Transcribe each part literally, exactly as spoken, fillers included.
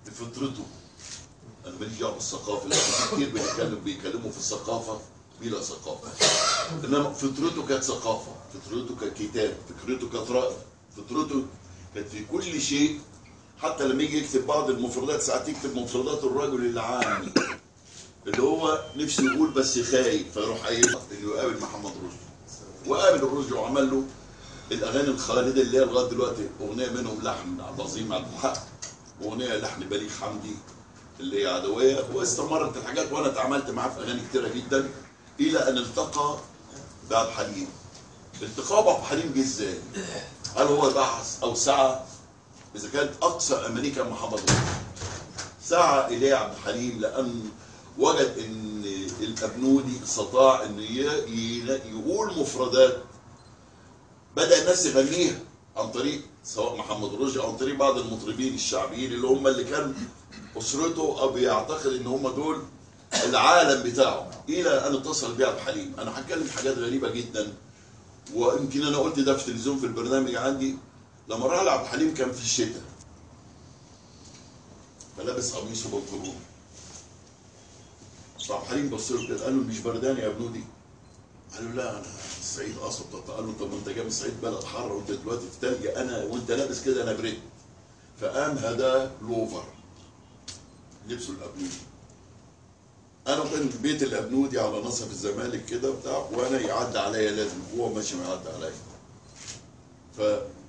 بفطرته. انا ماليش دعوه بالثقافه، لكن كتير بيتكلم بيتكلموا في الثقافه بلا ثقافه. انما فطرته كانت ثقافه، فطرته كانت كتاب، فطرته كانت رأي، فطرته كانت في كل شيء. حتى لما يجي يكتب بعض المفردات ساعات يكتب مفردات الرجل العامي اللي هو نفسه يقول بس خايف، فيروح قايل انه يقابل محمد رشدي، وقابل الرشدي وعمل له الاغاني الخالده اللي هي لغايه دلوقتي. اغنيه منهم لحن عبد العظيم عبد الحق، واغنيه لحن بليغ حمدي اللي هي عدويه، واستمرت الحاجات. وانا اتعاملت معاه في اغاني كتيره جدا الى ان التقى بعبد الحليم. التقاء بعبد الحليم جه ازاي؟ هل هو بحث او سعى؟ اذا كانت اقصى امريكا محمد رشدي، سعى اليه عبد الحليم لان وجد ان الابنودي استطاع انه يقول مفردات بدا الناس يغنيها عن طريق سواء محمد رشدي او عن طريق بعض المطربين الشعبيين اللي هم اللي كان اسرته او بيعتقد ان هم دول العالم بتاعه، الى ان اتصل بيه عبد الحليم. انا هتكلم حاجات غريبه جدا، ويمكن انا قلت ده في التلفزيون في البرنامج عندي. لما راح لعبد الحليم كان في الشتاء، فلابس قميص وبنطلون، فعبد الحليم بص له كده قال له مش بردان يا ابنودي؟ قال له لا انا الصعيد اصلا. قال له طب ما انت جاي من الصعيد بلد حر وانت دلوقتي في ثلج، انا وانت لابس كده انا بريت. فقام هداه لوفر لبسه الابنودي. انا كان بيت الابنودي على نصف الزمالك كده بتاع، وانا يعدي عليا لازم هو ماشي يعدي عليا. ف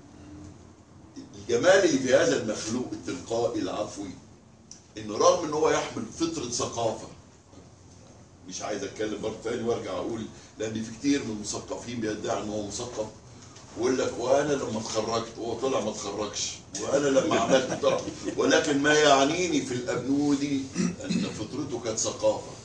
الجمال اللي في هذا المخلوق التلقائي العفوي انه رغم ان هو يحمل فطره ثقافه، مش عايز اتكلم برضه تاني وارجع اقول لان في كتير من المثقفين بيدعي ان هو مثقف ويقول لك وانا لما اتخرجت، هو طلع ما اتخرجش، وانا لما عملت طلع. ولكن ما يعنيني في الابنودي ان فطرته كانت ثقافه.